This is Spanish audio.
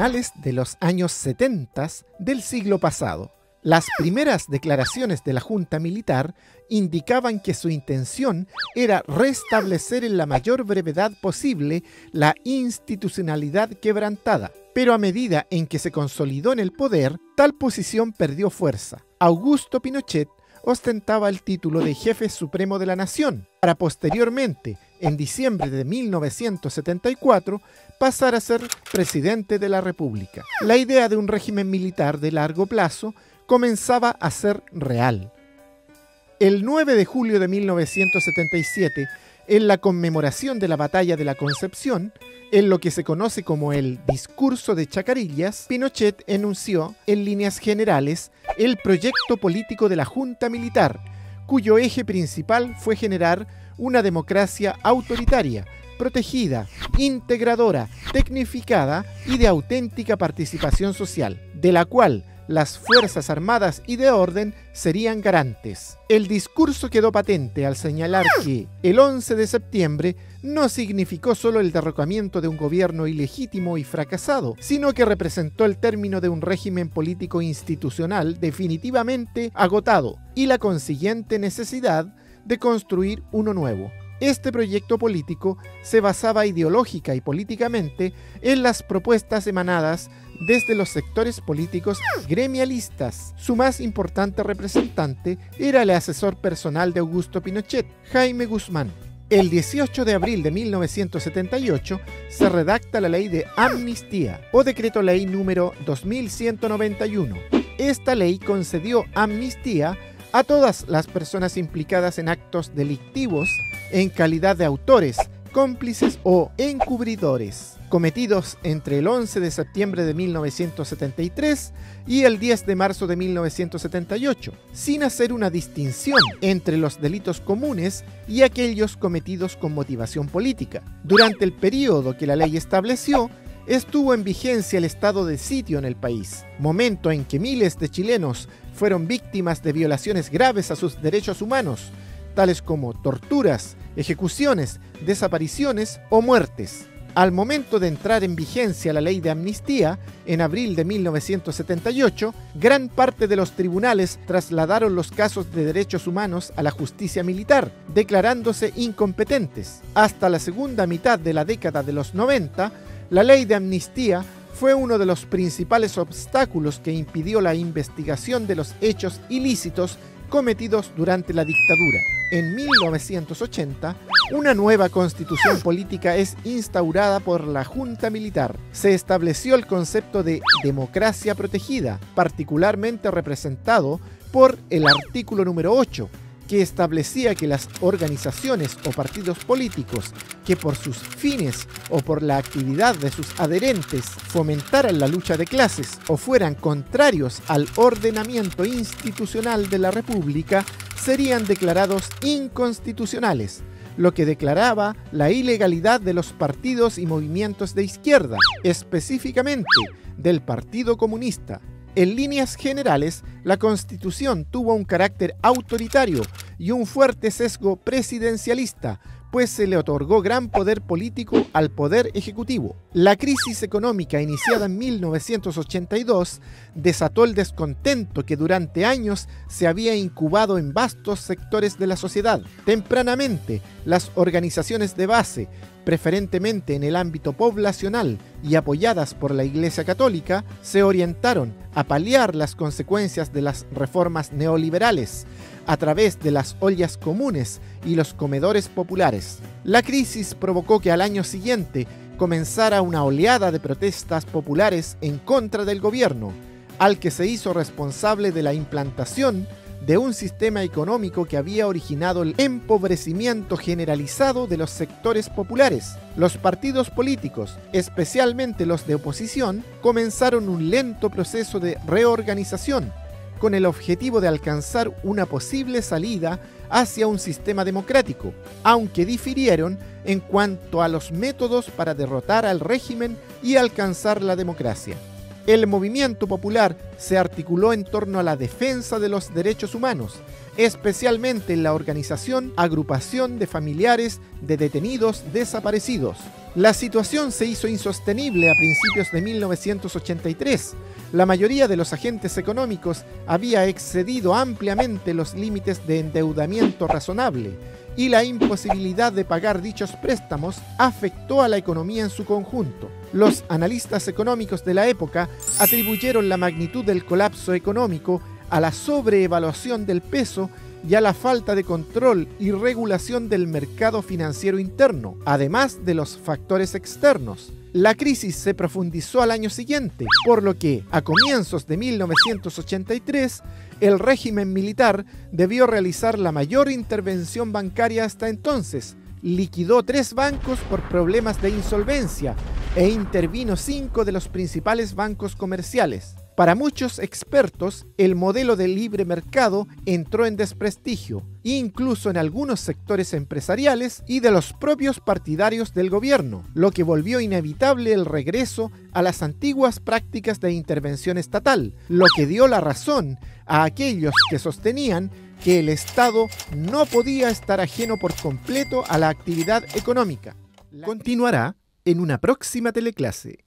finales de los años 70 del siglo pasado. Las primeras declaraciones de la Junta Militar indicaban que su intención era restablecer en la mayor brevedad posible la institucionalidad quebrantada. Pero a medida en que se consolidó en el poder, tal posición perdió fuerza. Augusto Pinochet ostentaba el título de jefe supremo de la nación, para posteriormente, en diciembre de 1974, pasar a ser presidente de la República. La idea de un régimen militar de largo plazo comenzaba a ser real. El 9 de julio de 1977, en la conmemoración de la Batalla de la Concepción, en lo que se conoce como el Discurso de Chacarillas, Pinochet enunció, en líneas generales, el proyecto político de la Junta Militar, cuyo eje principal fue generar una democracia autoritaria, protegida, integradora, tecnificada y de auténtica participación social, de la cual las Fuerzas Armadas y de Orden serían garantes. El discurso quedó patente al señalar que el 11 de septiembre no significó solo el derrocamiento de un gobierno ilegítimo y fracasado, sino que representó el término de un régimen político institucional definitivamente agotado y la consiguiente necesidad de construir uno nuevo. Este proyecto político se basaba ideológica y políticamente en las propuestas emanadas desde los sectores políticos gremialistas. Su más importante representante era el asesor personal de Augusto Pinochet, Jaime Guzmán. El 18 de abril de 1978 se redacta la Ley de Amnistía o Decreto Ley número 2191. Esta ley concedió amnistía a todas las personas implicadas en actos delictivos en calidad de autores, cómplices o encubridores, cometidos entre el 11 de septiembre de 1973 y el 10 de marzo de 1978, sin hacer una distinción entre los delitos comunes y aquellos cometidos con motivación política. Durante el periodo que la ley estableció, estuvo en vigencia el estado de sitio en el país, momento en que miles de chilenos fueron víctimas de violaciones graves a sus derechos humanos, tales como torturas, ejecuciones, desapariciones o muertes. Al momento de entrar en vigencia la ley de amnistía, en abril de 1978, gran parte de los tribunales trasladaron los casos de derechos humanos a la justicia militar, declarándose incompetentes. Hasta la segunda mitad de la década de los 90, la ley de amnistía fue uno de los principales obstáculos que impidió la investigación de los hechos ilícitos cometidos durante la dictadura. En 1980, una nueva constitución política es instaurada por la Junta Militar. Se estableció el concepto de democracia protegida, particularmente representado por el artículo número 8, que establecía que las organizaciones o partidos políticos que por sus fines o por la actividad de sus adherentes fomentaran la lucha de clases o fueran contrarios al ordenamiento institucional de la República serían declarados inconstitucionales, lo que declaraba la ilegalidad de los partidos y movimientos de izquierda, específicamente del Partido Comunista. En líneas generales, la Constitución tuvo un carácter autoritario y un fuerte sesgo presidencialista, pues se le otorgó gran poder político al Poder Ejecutivo. La crisis económica iniciada en 1982 desató el descontento que durante años se había incubado en vastos sectores de la sociedad. Tempranamente, las organizaciones de base, preferentemente en el ámbito poblacional y apoyadas por la Iglesia Católica, se orientaron a paliar las consecuencias de las reformas neoliberales a través de las ollas comunes y los comedores populares. La crisis provocó que al año siguiente comenzara una oleada de protestas populares en contra del gobierno, al que se hizo responsable de la implantación de un sistema económico que había originado el empobrecimiento generalizado de los sectores populares. Los partidos políticos, especialmente los de oposición, comenzaron un lento proceso de reorganización, con el objetivo de alcanzar una posible salida hacia un sistema democrático, aunque difirieron en cuanto a los métodos para derrotar al régimen y alcanzar la democracia. El movimiento popular se articuló en torno a la defensa de los derechos humanos, especialmente en la organización Agrupación de Familiares de Detenidos Desaparecidos, La situación se hizo insostenible a principios de 1983. La mayoría de los agentes económicos había excedido ampliamente los límites de endeudamiento razonable y la imposibilidad de pagar dichos préstamos afectó a la economía en su conjunto. Los analistas económicos de la época atribuyeron la magnitud del colapso económico a la sobreevaluación del peso y a la falta de control y regulación del mercado financiero interno, además de los factores externos. La crisis se profundizó al año siguiente, por lo que, a comienzos de 1983, el régimen militar debió realizar la mayor intervención bancaria hasta entonces. Liquidó 3 bancos por problemas de insolvencia e intervino 5 de los principales bancos comerciales. Para muchos expertos, el modelo de libre mercado entró en desprestigio, incluso en algunos sectores empresariales y de los propios partidarios del gobierno, lo que volvió inevitable el regreso a las antiguas prácticas de intervención estatal, lo que dio la razón a aquellos que sostenían que el Estado no podía estar ajeno por completo a la actividad económica. Continuará en una próxima teleclase.